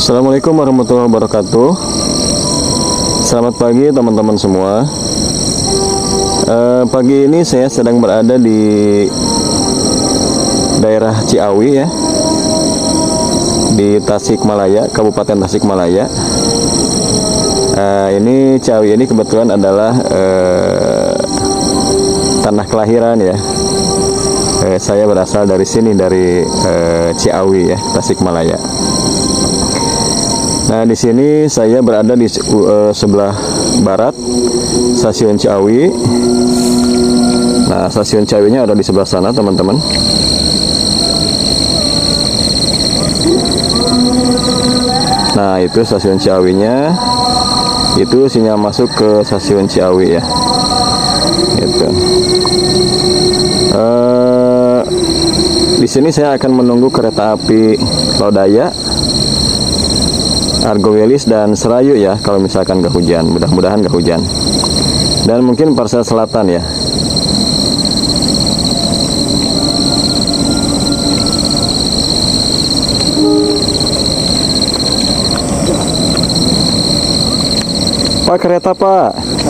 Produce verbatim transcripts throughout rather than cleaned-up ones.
Assalamualaikum warahmatullahi wabarakatuh. Selamat pagi teman-teman semua. eh, Pagi ini saya sedang berada di daerah Ciawi ya, di Tasikmalaya, Kabupaten Tasikmalaya. eh, Ini Ciawi ini kebetulan adalah eh, tanah kelahiran ya. eh, Saya berasal dari sini, dari eh, Ciawi ya, Tasikmalaya. Nah, di sini saya berada di uh, sebelah barat stasiun Ciawi. Nah, stasiun Ciawinya ada di sebelah sana, teman-teman. Nah, itu stasiun Ciawinya. Itu sinyal masuk ke stasiun Ciawi ya. Gitu. Uh, di sini saya akan menunggu kereta api Lodaya, Argo Wilis dan Serayu ya, kalau misalkan gak hujan. Mudah-mudahan gak hujan. Dan mungkin Parsel Selatan ya. Pak, kereta Pak.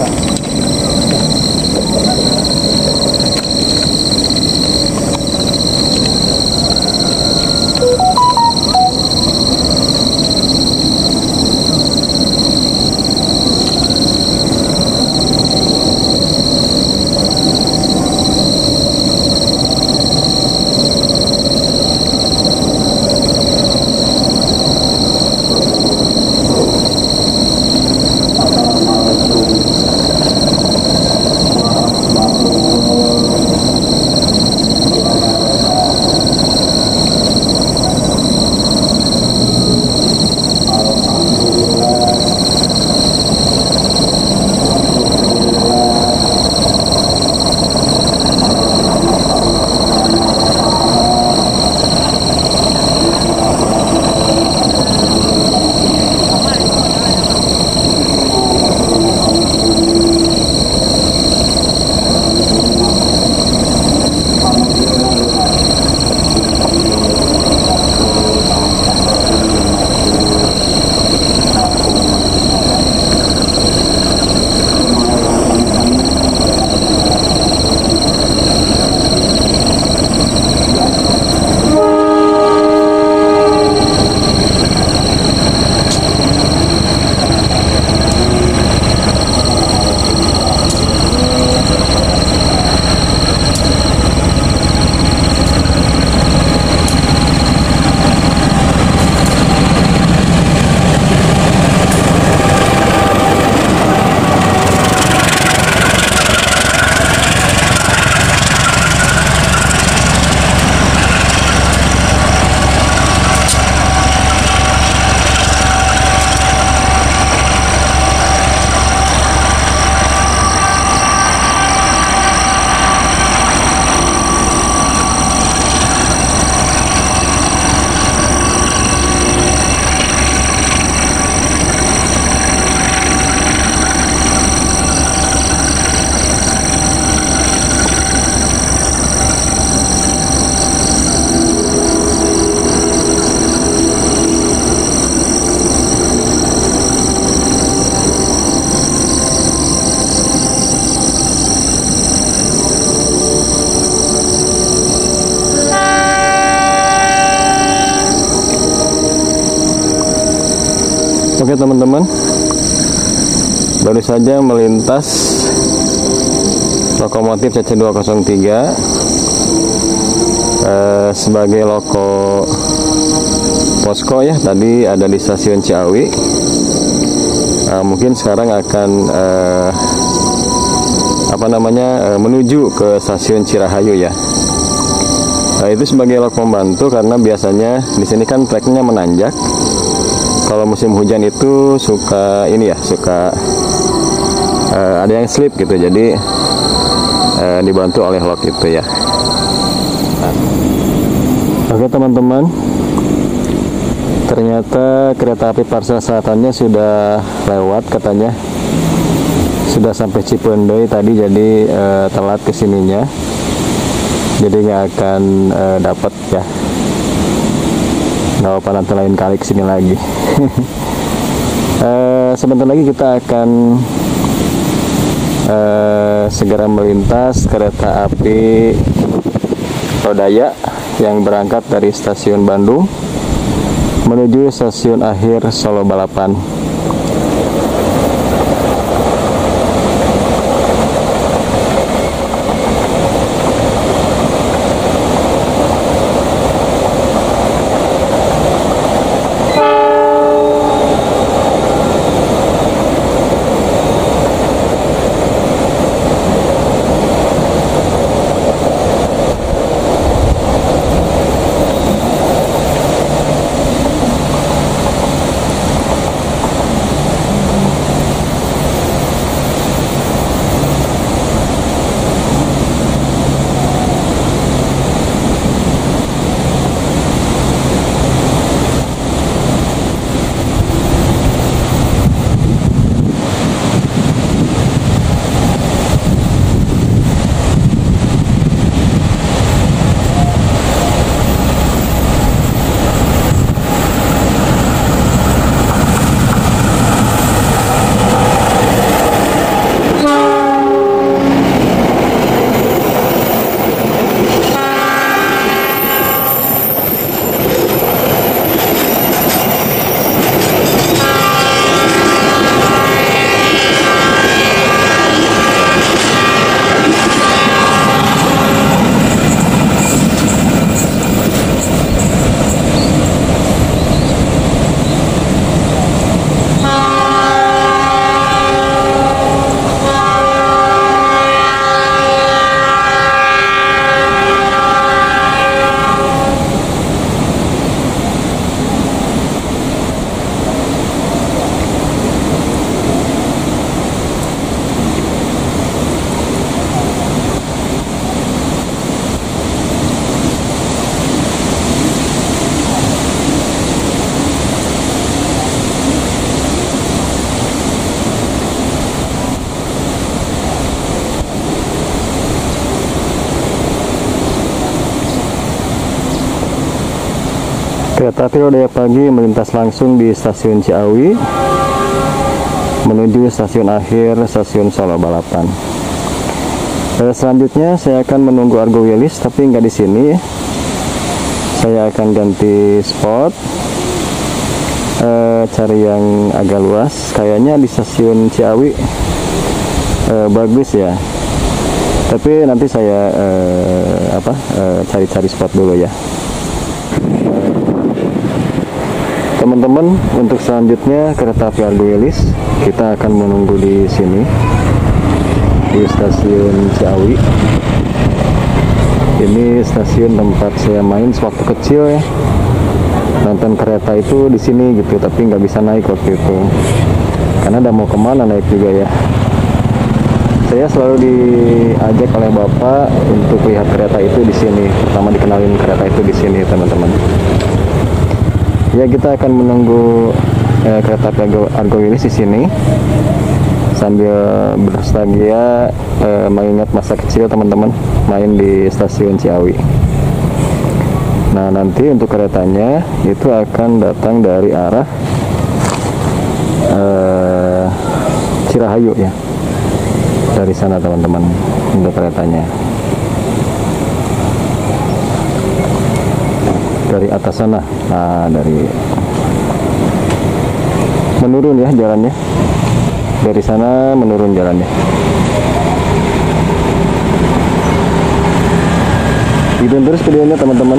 Oke teman-teman, baru saja melintas lokomotif C C dua nol tiga eh, sebagai loko posko ya. Tadi ada di stasiun Ciawi. eh, Mungkin sekarang akan eh, apa namanya eh, menuju ke stasiun Cirahayu ya. Nah, itu sebagai loko pembantu karena biasanya di sini kan treknya menanjak. Kalau musim hujan itu suka ini ya, suka uh, ada yang slip gitu, jadi uh, dibantu oleh lok itu ya. Nah. Oke teman-teman, ternyata kereta api Parsel Selatannya sudah lewat katanya, sudah sampai Cipeundeuy tadi, jadi uh, telat kesininya, jadi nggak akan uh, dapat ya. nggak apa nanti lain kali kesini lagi. uh, sebentar lagi kita akan uh, segera melintas kereta api Lodaya yang berangkat dari stasiun Bandung menuju stasiun akhir Solo Balapan. Kereta api Lodaya pagi melintas langsung di stasiun Ciawi menuju stasiun akhir stasiun Solo Balapan. Eh, selanjutnya saya akan menunggu Argo Wilis, tapi nggak di sini. Saya akan ganti spot, eh, cari yang agak luas. Kayaknya di stasiun Ciawi eh, bagus ya. Tapi nanti saya eh, apa cari-cari eh, spot dulu ya. Teman-teman, untuk selanjutnya kereta api Argo Wilis kita akan menunggu di sini di stasiun Ciawi. Ini stasiun tempat saya main sewaktu kecil ya, nonton kereta itu di sini gitu, tapi nggak bisa naik waktu itu karena udah mau kemana naik juga ya. Saya selalu diajak oleh bapak untuk lihat kereta itu di sini, pertama dikenalin kereta itu di sini teman-teman. Ya, kita akan menunggu eh, kereta api Argo Wilis di sini sambil bernostalgia eh, mengingat masa kecil teman-teman main di stasiun Ciawi. Nah, nanti untuk keretanya itu akan datang dari arah eh, Cirahayu ya, dari sana teman-teman untuk keretanya. Dari atas sana, nah dari menurun ya jalannya, dari sana menurun jalannya. Ikutin terus videonya teman-teman.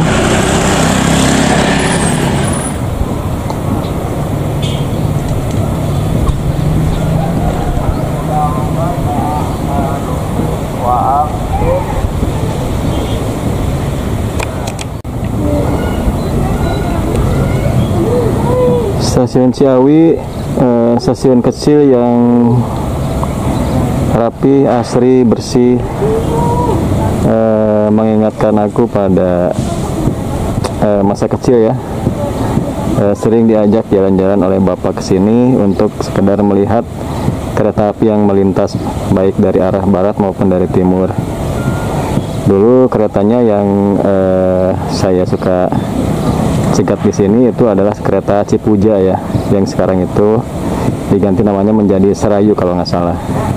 Stasiun Ciawi, eh, stasiun kecil yang rapi, asri, bersih, eh, mengingatkan aku pada eh, masa kecil ya. Eh, sering diajak jalan-jalan oleh bapak ke sini untuk sekedar melihat kereta api yang melintas baik dari arah barat maupun dari timur. Dulu keretanya yang eh, saya suka singkat di sini itu adalah kereta Cipuja ya, yang sekarang itu diganti namanya menjadi Serayu kalau nggak salah.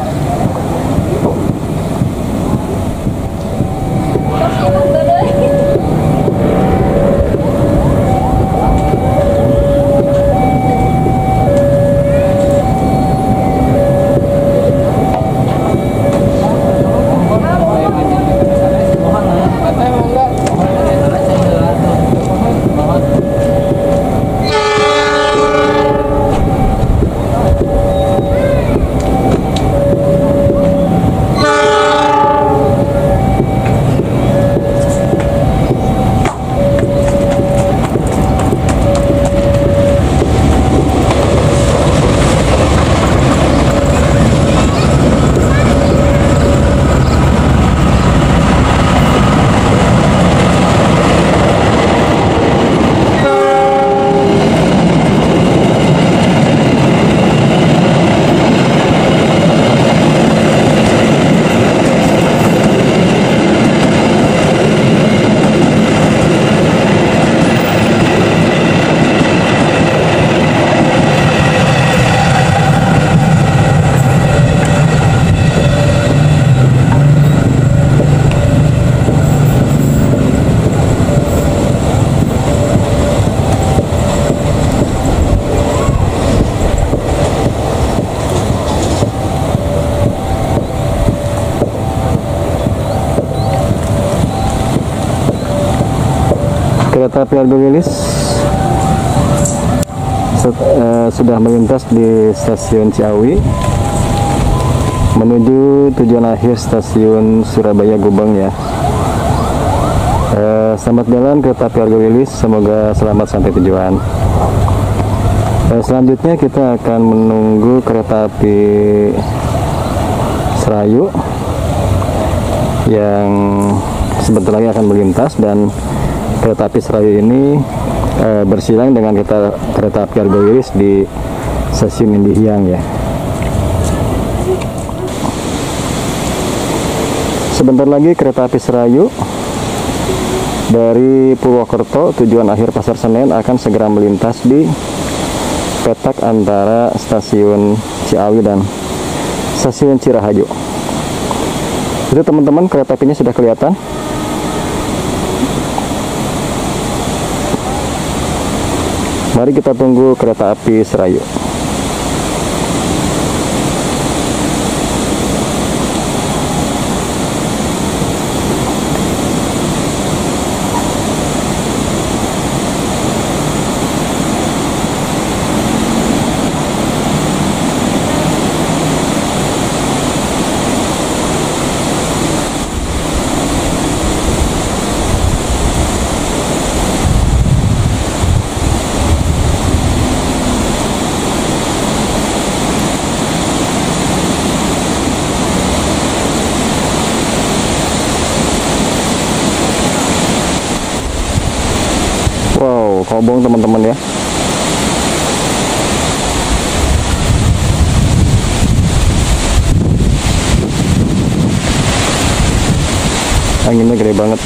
Kereta api Argo Wilis uh, sudah melintas di stasiun Ciawi menuju tujuan akhir stasiun Surabaya Gubeng ya. Uh, selamat jalan kereta api Argo Wilis, semoga selamat sampai tujuan. Uh, selanjutnya kita akan menunggu kereta api Serayu yang sebentar lagi akan melintas, dan kereta api Serayu ini e, bersilang dengan kereta, kereta api Argo Wilis di stasiun Indihiyang ya. Sebentar lagi kereta api Serayu dari Purwokerto tujuan akhir Pasar Senen akan segera melintas di petak antara stasiun Ciawi dan stasiun Cirahayu. Itu teman-teman, kereta apinya sudah kelihatan. Mari kita tunggu kereta api Serayu. Wow, kobong teman-teman ya. Anginnya gede banget.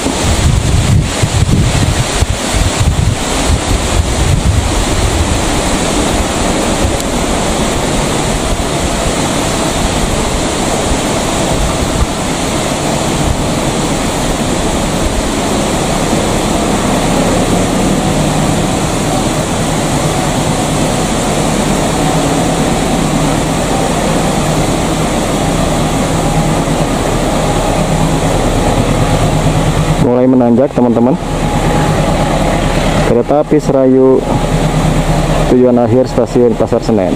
Mulai menanjak teman-teman. Kereta api Serayu tujuan akhir stasiun Pasar Senen.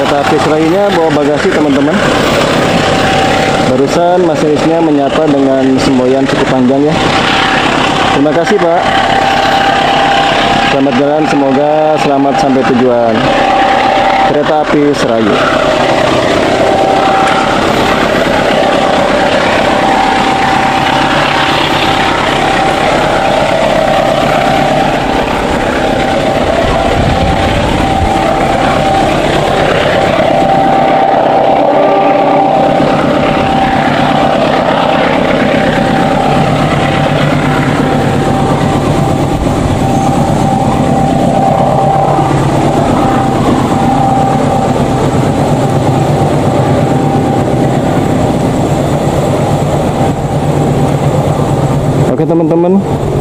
kereta api Serayunya bawa bagasi teman-teman. Barusan masinisnya menyapa dengan semboyan cukup panjang ya. Terima kasih Pak. Selamat jalan, semoga selamat sampai tujuan. Kereta api Serayu. Oke teman-teman,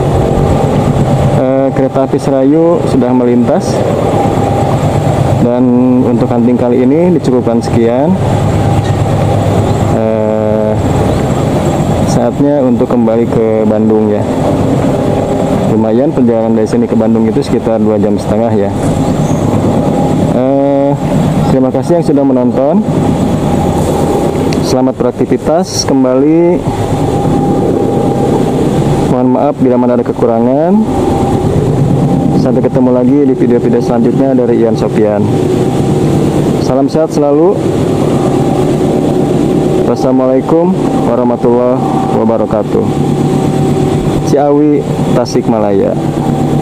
eh, kereta api Serayu sudah melintas, dan untuk hunting kali ini dicukupkan sekian. Eh, saatnya untuk kembali ke Bandung ya. Lumayan perjalanan dari sini ke Bandung itu sekitar dua jam setengah ya. Eh, terima kasih yang sudah menonton. Selamat beraktivitas kembali. Mohon maaf bila mana ada kekurangan. Sampai ketemu lagi di video-video selanjutnya dari Ian Sofyan. Salam sehat selalu. Wassalamualaikum warahmatullahi wabarakatuh. Ciawi, Tasikmalaya.